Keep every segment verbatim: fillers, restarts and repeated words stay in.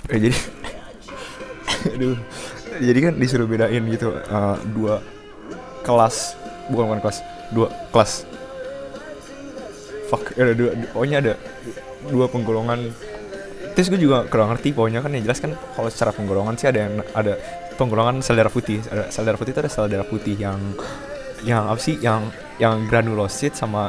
Eh, jadi aduh, jadi kan disuruh bedain gitu, uh, dua kelas, bukan bukan kelas, dua kelas, fuck, ada dua, pokoknya ada dua penggolongan. Terus gue juga kurang ngerti, pokoknya kan yang jelas kan kalau secara penggolongan sih ada yang ada penggolongan sel darah putih, ada sel darah putih itu ada sel darah putih yang yang apa sih, yang yang granulosit sama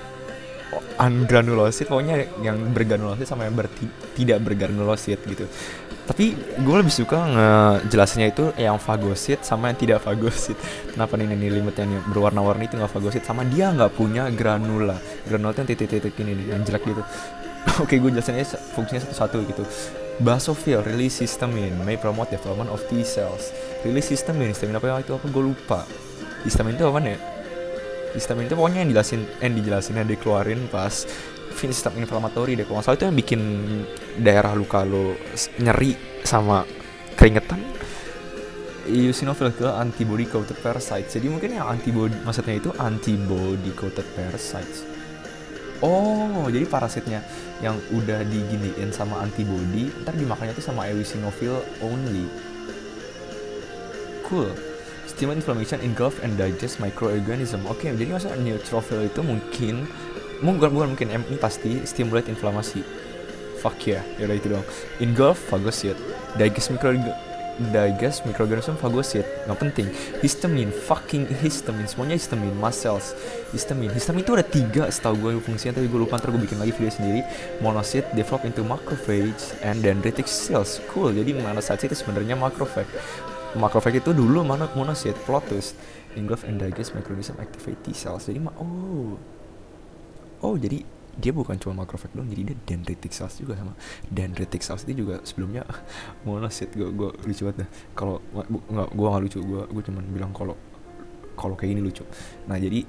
ungranulosit, pokoknya yang bergranulosit sama yang berti, tidak bergranulosit gitu. Tapi gue lebih suka ngejelasinnya itu yang fagosit sama yang tidak fagosit. Kenapa nih ini limitnya nih berwarna-warni itu nggak fagosit, sama dia nggak punya granula. Granula itu yang titik-titik ini nih, yang jelek gitu. Oke, gue jelasinnya fungsinya satu-satu gitu. Basophil release histamine may promote development of T cells. Release histamine, histamine apa itu apa gue lupa. Histamine itu apa nih? Histamine itu pokoknya yang dijelasin, yang dijelasin yang dikeluarin pas sistem inflamatori deh, kalau nggak salah itu yang bikin daerah luka lo nyeri sama keringetan. Eosinophil itu antibody coated parasites. Jadi mungkin yang antibody maksudnya itu antibody coated parasites. Oh, jadi parasitnya yang udah diginiin sama antibody, ntar dimakannya tuh sama eosinophil only. Cool. Stimulate inflammation, engulf and digest microorganism. Oke, okay, jadi maksudnya neutrophil itu mungkin Mungkin bukan mungkin, ini pasti stimulate inflamasi. Fuck ya, yeah. Yaudah itu dong. Engulf fagosit, digest micro digest microorganism fagosit, nggak penting. Histamine, fucking histamine, semuanya histamine, mast cells, histamine. Histamine itu ada tiga, setahu gue fungsinya, tapi gue lupa, ntar gue bikin lagi video sendiri. Monocyte develop into macrophage and dendritic cells. Cool, jadi monocyte itu sebenarnya macrophage. Macrophage itu dulu mana monocyte, plot twist. Engulf and digest microorganism activate T cells. Jadi oh. Oh, jadi dia bukan cuma macrophage doang, jadi dia dendritic cells juga sama. Dendritic cells itu juga sebelumnya monocyte. Gue gue lucu banget dah. Kalau nggak, gue nggak lucu. Gue gue cuman bilang kalau kalau kayak ini lucu. Nah jadi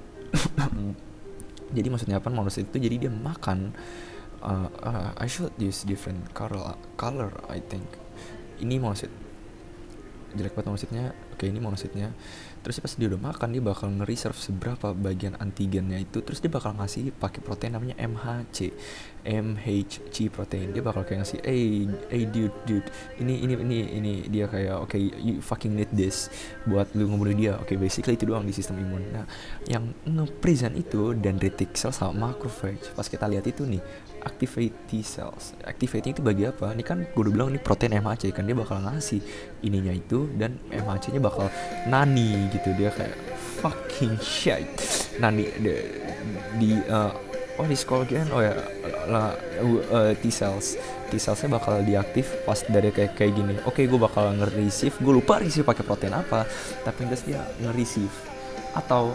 jadi maksudnya apa monocyte itu? Jadi dia makan. Uh, uh, I should use different color color I think. Ini monocyte. Jelek banget monocytenya. Oke, ini monocytenya. Terus pas dia udah makan, dia bakal nge-reserve seberapa bagian antigennya itu. Terus dia bakal ngasih pakai protein namanya M H C, M H C protein. Dia bakal kayak ngasih, hey, hey dude, dude, ini ini ini ini dia kayak, oke, okay, you fucking need this buat lu ngebunuh dia. Oke, okay, basically itu doang di sistem imun. Nah, yang nge-present itu dendritic cell sama macrophage. Pas kita lihat itu nih, activate T cells. Activate itu bagi apa? Ini kan gue udah bilang ini protein M H C kan, dia bakal ngasih ininya itu, dan M H C-nya bakal nani gitu, dia kayak fucking shit. Nani di, di uh, oh di sekolah kan, oh ya lah uh, T cells T cellsnya bakal diaktif pas dari kayak kayak gini. Oke, okay, gue bakal nge-receive, gue lupa receive pakai protein apa, tapi terus dia nge-receive atau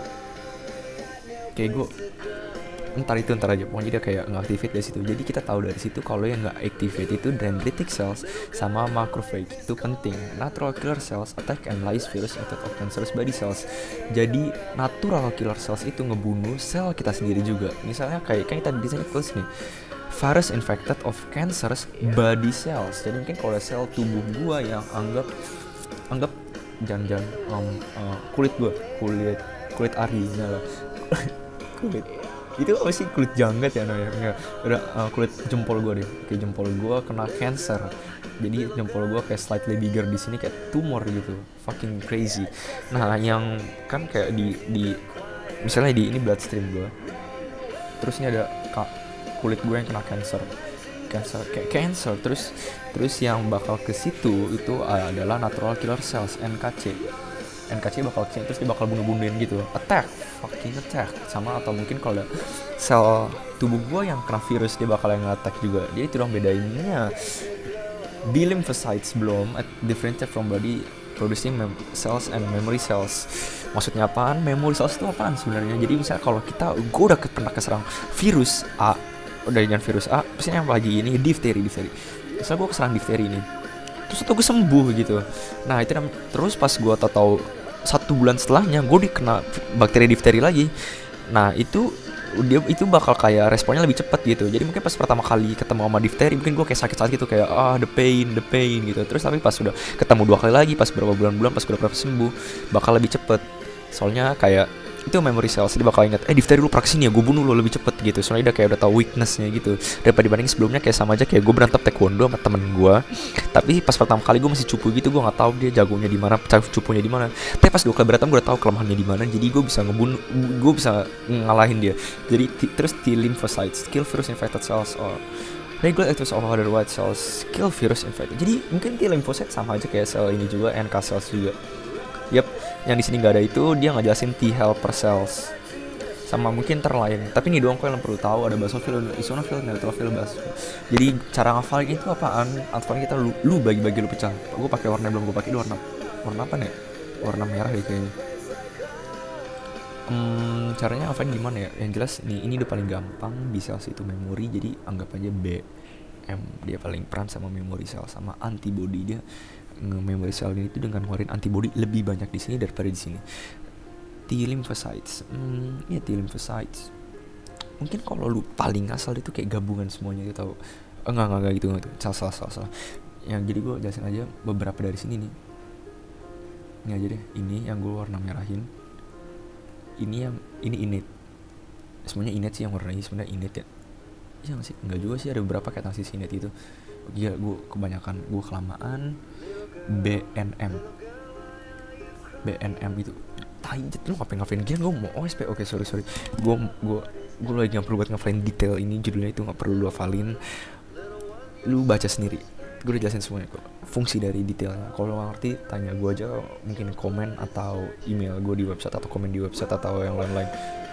kayak gue entar itu entar aja, pokoknya dia kayak nge-activate dari situ. Jadi kita tahu dari situ kalau yang nggak activate itu dendritic cells sama macrophage. Itu penting. Natural killer cells attack and lyse virus attack of cancerous body cells. Jadi natural killer cells itu ngebunuh sel kita sendiri juga. Misalnya kayak kayak tadi desainnya tulis nih, virus infected of cancerous body cells. Jadi mungkin kalau sel tubuh gua yang anggap anggap jangan-jangan um, uh, kulit gua, kulit kulit ari, nah kulit itu apa sih, kulit janggut ya namanya, enggak, udah uh, kulit jempol gue deh, kayak jempol gue kena cancer, jadi jempol gue kayak slightly bigger di sini, kayak tumor gitu, fucking crazy. Nah yang kan kayak di di misalnya di ini bloodstream gue, terus ini ada ka, kulit gue yang kena cancer, cancer kayak cancer, terus terus yang bakal ke situ itu adalah natural killer cells N K C. N K C bakal kesini, terus dia bakal bunuh-bunuhin gitu, attack, fucking attack. Sama atau mungkin kalau ada sel tubuh gue yang kena virus, dia bakal yang attack juga. Jadi itu dong bedainnya. B lymphocytes belum differentiate from body producing mem- cells and memory cells. Maksudnya apaan? Memory cells itu apaan sebenarnya? Jadi misalnya kalau kita, gue udah pernah keserang virus A, udah dengan virus A, misalnya yang lagi ini difteri, difteri. Misalnya gue keserang difteri ini, terus itu gue sembuh gitu. Nah itu terus pas gue tahu satu bulan setelahnya gue dikena bakteri difteri lagi. Nah itu dia itu bakal kayak responnya lebih cepat gitu. Jadi mungkin pas pertama kali ketemu sama difteri mungkin gue kayak sakit-sakit gitu, kayak ah the pain the pain gitu. Terus tapi pas sudah ketemu dua kali lagi, pas beberapa bulan-bulan, pas udah berapa sembuh, bakal lebih cepet. Soalnya kayak itu memory cells, dia bakal ingat, eh difteri lu praksis nih ya, gue bunuh lu lebih cepet gitu. Soalnya udah kayak udah tahu weaknessnya gitu. Daripada dibanding sebelumnya kayak sama aja kayak gue berantem taekwondo sama temen gue, tapi pas pertama kali gue masih cupu gitu, gue nggak tahu dia jagonya di mana, cupunya di mana. Tapi pas dua kali berantem gue udah tahu kelemahannya di mana, jadi gue bisa ngebunuh, gue bisa ngalahin dia. Jadi t- terus T lymphocytes, kill virus infected cells or regulate activity of other white cells, kill virus infected. Jadi mungkin T lymphocyte sama aja kayak sel ini juga, N K cells juga. Yap, yang di sini nggak ada itu, dia ngejelasin T helper cells sama mungkin terlain. Tapi ini doang kok yang perlu tahu, ada basophil, eosinophil, neutrophil, basophil. Jadi cara ngafalin itu apaan? Ngafalin kita lu, lu bagi-bagi lu pecah. Gue pakai warna belum gue pakai warna warna apa nih? Warna merah deh kayaknya. Hmm, caranya ngafalin gimana ya? Yang jelas nih, ini udah paling gampang. B cells itu memori, jadi anggap aja B M dia paling peran sama memory cell sama antibody. Dia nge-memory cell ini tuh dengan ngeluarin antibody lebih banyak di sini daripada di sini. T lymphocytes, hmm, ya T lymphocytes. Mungkin kalau lu paling asal itu kayak gabungan semuanya gitu tau. Eh, enggak enggak enggak gitu enggak tuh. Salah salah salah salah. Yang jadi gue jelasin aja beberapa dari sini nih. Ini aja deh. Ini yang gue warna merahin. Ini yang ini innate. Semuanya innate sih yang warna ini sebenarnya innate ya. Iya nggak sih? Enggak juga sih, ada beberapa kayak transisi innate itu. Gila, gue kebanyakan, gue kelamaan. B N M B N M itu tai jet, lu ngapain ngafalin gian, gue mau O S P. Oke, okay, sorry sorry gue gue gue lagi nggak perlu buat ngafalin detail ini, judulnya itu nggak perlu lu hafalin, lu baca sendiri. Gue udah jelasin semuanya kok, fungsi dari detailnya. Kalau nggak ngerti tanya gue aja, mungkin komen atau email gue di website atau komen di website atau yang lain-lain.